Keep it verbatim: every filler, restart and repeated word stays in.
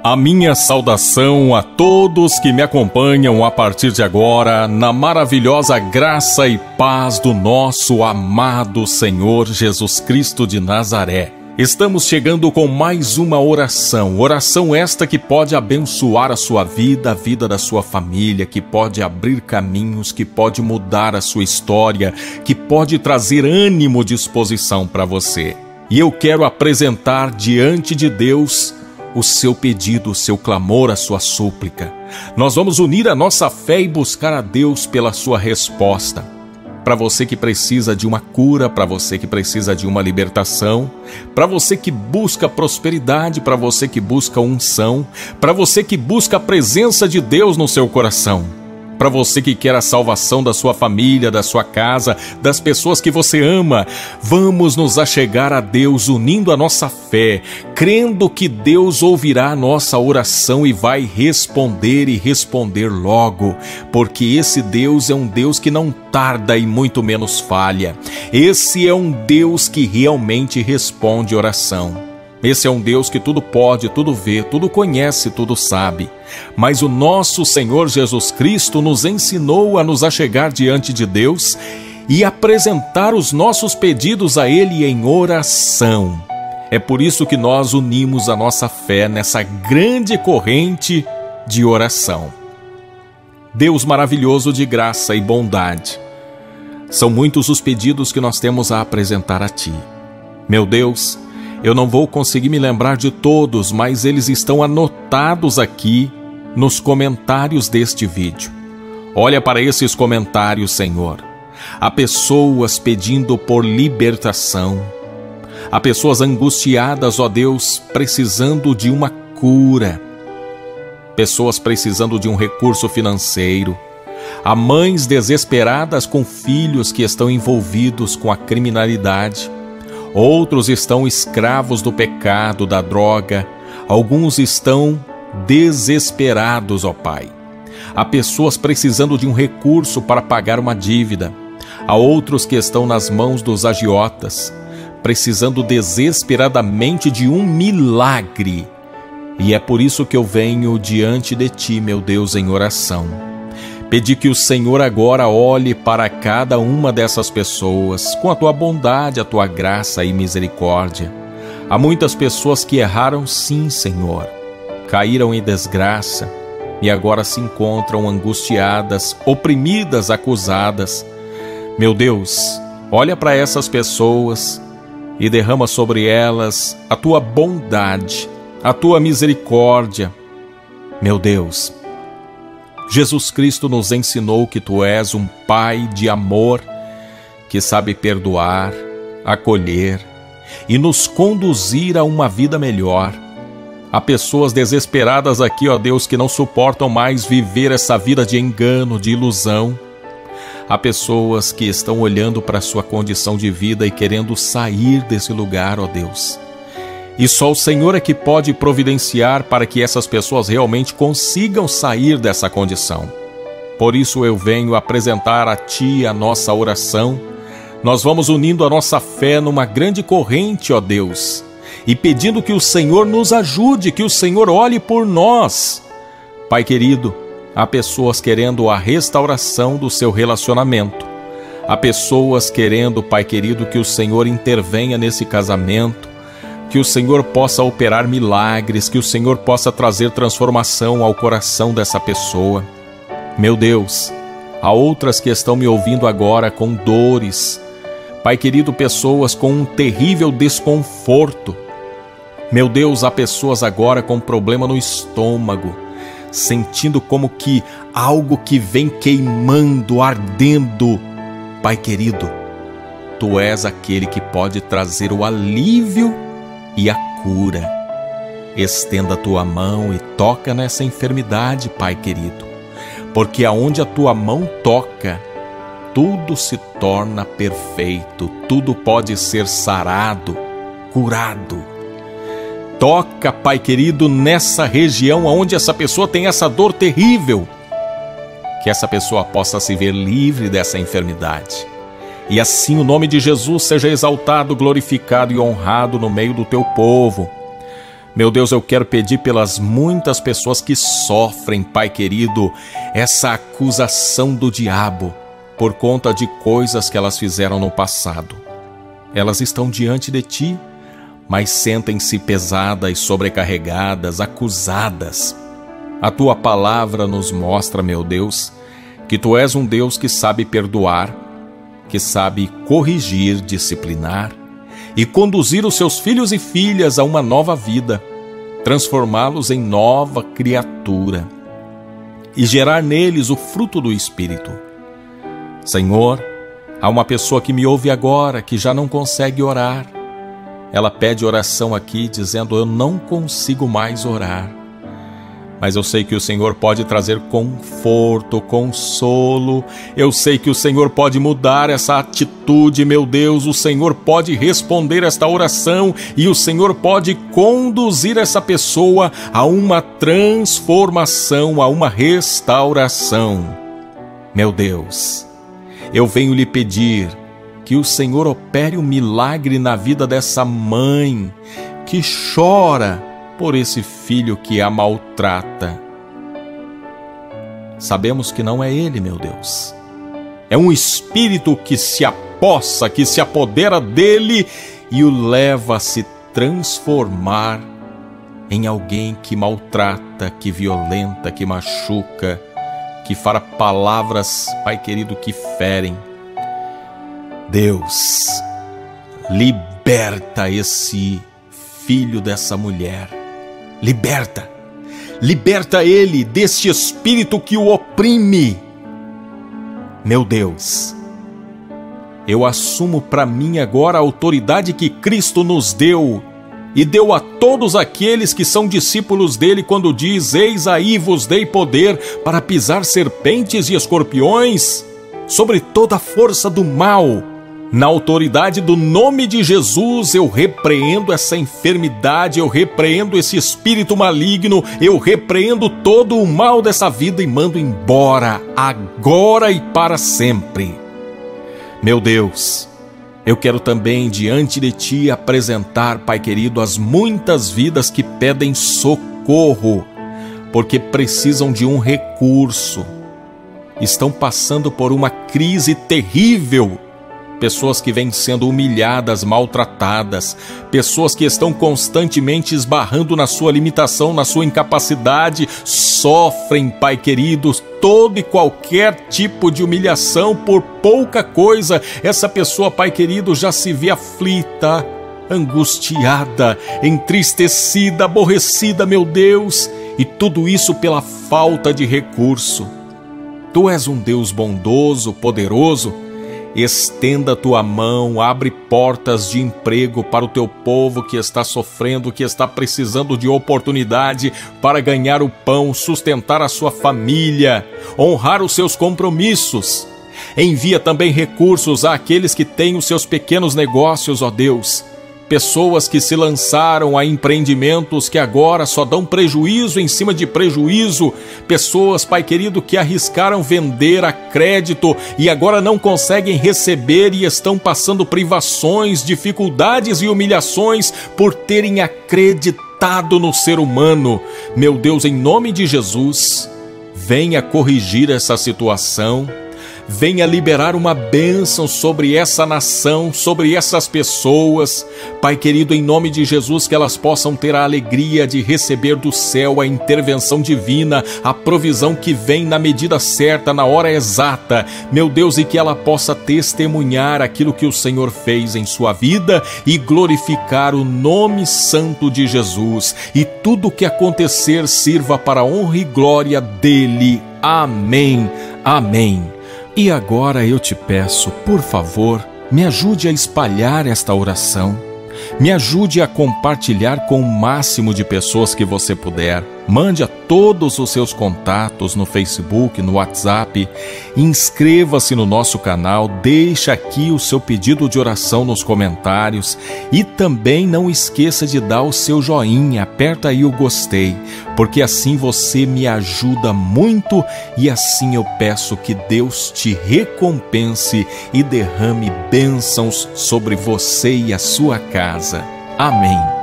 A minha saudação a todos que me acompanham a partir de agora na maravilhosa graça e paz do nosso amado Senhor Jesus Cristo de Nazaré. Estamos chegando com mais uma oração, oração esta que pode abençoar a sua vida, a vida da sua família, que pode abrir caminhos, que pode mudar a sua história, que pode trazer ânimo e disposição para você. E eu quero apresentar diante de Deus o seu pedido, o seu clamor, a sua súplica. Nós vamos unir a nossa fé e buscar a Deus pela sua resposta. Para você que precisa de uma cura, para você que precisa de uma libertação, para você que busca prosperidade, para você que busca unção, para você que busca a presença de Deus no seu coração, para você que quer a salvação da sua família, da sua casa, das pessoas que você ama. Vamos nos achegar a Deus unindo a nossa fé, crendo que Deus ouvirá a nossa oração e vai responder e responder logo, porque esse Deus é um Deus que não tarda e muito menos falha. Esse é um Deus que realmente responde oração. Esse é um Deus que tudo pode, tudo vê, tudo conhece, tudo sabe. Mas o nosso Senhor Jesus Cristo nos ensinou a nos achegar diante de Deus e apresentar os nossos pedidos a Ele em oração. É por isso que nós unimos a nossa fé nessa grande corrente de oração. Deus maravilhoso de graça e bondade, são muitos os pedidos que nós temos a apresentar a Ti. Meu Deus, eu não vou conseguir me lembrar de todos, mas eles estão anotados aqui nos comentários deste vídeo. Olha para esses comentários, Senhor. Há pessoas pedindo por libertação. Há pessoas angustiadas, ó Deus, precisando de uma cura. Pessoas precisando de um recurso financeiro. Há mães desesperadas com filhos que estão envolvidos com a criminalidade. Outros estão escravos do pecado, da droga. Alguns estão desesperados, ó Pai. Há pessoas precisando de um recurso para pagar uma dívida. Há outros que estão nas mãos dos agiotas, precisando desesperadamente de um milagre. E é por isso que eu venho diante de Ti, meu Deus, em oração. Pedi que o Senhor agora olhe para cada uma dessas pessoas com a Tua bondade, a Tua graça e misericórdia. Há muitas pessoas que erraram sim, Senhor, caíram em desgraça e agora se encontram angustiadas, oprimidas, acusadas. Meu Deus, olha para essas pessoas e derrama sobre elas a Tua bondade, a Tua misericórdia. Meu Deus, Jesus Cristo nos ensinou que Tu és um Pai de amor, que sabe perdoar, acolher e nos conduzir a uma vida melhor. Há pessoas desesperadas aqui, ó Deus, que não suportam mais viver essa vida de engano, de ilusão. Há pessoas que estão olhando para a sua condição de vida e querendo sair desse lugar, ó Deus. E só o Senhor é que pode providenciar para que essas pessoas realmente consigam sair dessa condição. Por isso eu venho apresentar a Ti a nossa oração. Nós vamos unindo a nossa fé numa grande corrente, ó Deus, e pedindo que o Senhor nos ajude, que o Senhor olhe por nós. Pai querido, há pessoas querendo a restauração do seu relacionamento. Há pessoas querendo, Pai querido, que o Senhor intervenha nesse casamento, que o Senhor possa operar milagres, que o Senhor possa trazer transformação ao coração dessa pessoa. Meu Deus, há outras que estão me ouvindo agora com dores. Pai querido, pessoas com um terrível desconforto. Meu Deus, há pessoas agora com problema no estômago, sentindo como que algo que vem queimando, ardendo. Pai querido, Tu és aquele que pode trazer o alívio e a cura. Estenda a Tua mão e toca nessa enfermidade, Pai querido, porque aonde a Tua mão toca, tudo se torna perfeito, tudo pode ser sarado, curado. Toca, Pai querido, nessa região onde essa pessoa tem essa dor terrível, que essa pessoa possa se ver livre dessa enfermidade. E assim o nome de Jesus seja exaltado, glorificado e honrado no meio do Teu povo. Meu Deus, eu quero pedir pelas muitas pessoas que sofrem, Pai querido, essa acusação do diabo por conta de coisas que elas fizeram no passado. Elas estão diante de Ti, mas sentem-se pesadas, sobrecarregadas, acusadas. A Tua palavra nos mostra, meu Deus, que Tu és um Deus que sabe perdoar, que sabe corrigir, disciplinar e conduzir os Seus filhos e filhas a uma nova vida, transformá-los em nova criatura e gerar neles o fruto do Espírito. Senhor, há uma pessoa que me ouve agora que já não consegue orar. Ela pede oração aqui dizendo: eu não consigo mais orar. Mas eu sei que o Senhor pode trazer conforto, consolo. Eu sei que o Senhor pode mudar essa atitude, meu Deus. O Senhor pode responder esta oração e o Senhor pode conduzir essa pessoa a uma transformação, a uma restauração. Meu Deus, eu venho lhe pedir que o Senhor opere um milagre na vida dessa mãe que chora por esse filho que a maltrata. Sabemos que não é ele, meu Deus. É um espírito que se apossa, que se apodera dele e o leva a se transformar em alguém que maltrata, que violenta, que machuca, que fala palavras, Pai querido, que ferem. Deus, liberta esse filho dessa mulher. Liberta, liberta ele deste espírito que o oprime. Meu Deus, eu assumo para mim agora a autoridade que Cristo nos deu e deu a todos aqueles que são discípulos dele quando diz: eis aí vos dei poder para pisar serpentes e escorpiões sobre toda a força do mal. Na autoridade do nome de Jesus, eu repreendo essa enfermidade, eu repreendo esse espírito maligno, eu repreendo todo o mal dessa vida e mando embora, agora e para sempre. Meu Deus, eu quero também diante de Ti apresentar, Pai querido, as muitas vidas que pedem socorro, porque precisam de um recurso, estão passando por uma crise terrível. Pessoas que vêm sendo humilhadas, maltratadas, pessoas que estão constantemente esbarrando na sua limitação, na sua incapacidade, sofrem, Pai querido, todo e qualquer tipo de humilhação por pouca coisa. Essa pessoa, Pai querido, já se vê aflita, angustiada, entristecida, aborrecida, meu Deus, e tudo isso pela falta de recurso. Tu és um Deus bondoso, poderoso. Estenda a tua mão, abre portas de emprego para o teu povo que está sofrendo, que está precisando de oportunidade para ganhar o pão, sustentar a sua família, honrar os seus compromissos. Envia também recursos àqueles que têm os seus pequenos negócios, ó Deus. Pessoas que se lançaram a empreendimentos que agora só dão prejuízo em cima de prejuízo. Pessoas, Pai querido, que arriscaram vender a crédito e agora não conseguem receber e estão passando privações, dificuldades e humilhações por terem acreditado no ser humano. Meu Deus, em nome de Jesus, venha corrigir essa situação. Venha liberar uma bênção sobre essa nação, sobre essas pessoas. Pai querido, em nome de Jesus, que elas possam ter a alegria de receber do céu a intervenção divina, a provisão que vem na medida certa, na hora exata. Meu Deus, e que ela possa testemunhar aquilo que o Senhor fez em sua vida e glorificar o nome santo de Jesus. E tudo o que acontecer sirva para a honra e glória dele. Amém. Amém. E agora eu te peço, por favor, me ajude a espalhar esta oração. Me ajude a compartilhar com o máximo de pessoas que você puder. Mande a todos os seus contatos no Facebook, no WhatsApp. Inscreva-se no nosso canal, deixa aqui o seu pedido de oração nos comentários. E também não esqueça de dar o seu joinha, aperta aí o gostei, porque assim você me ajuda muito e assim eu peço que Deus te recompense e derrame bênçãos sobre você e a sua casa. Amém.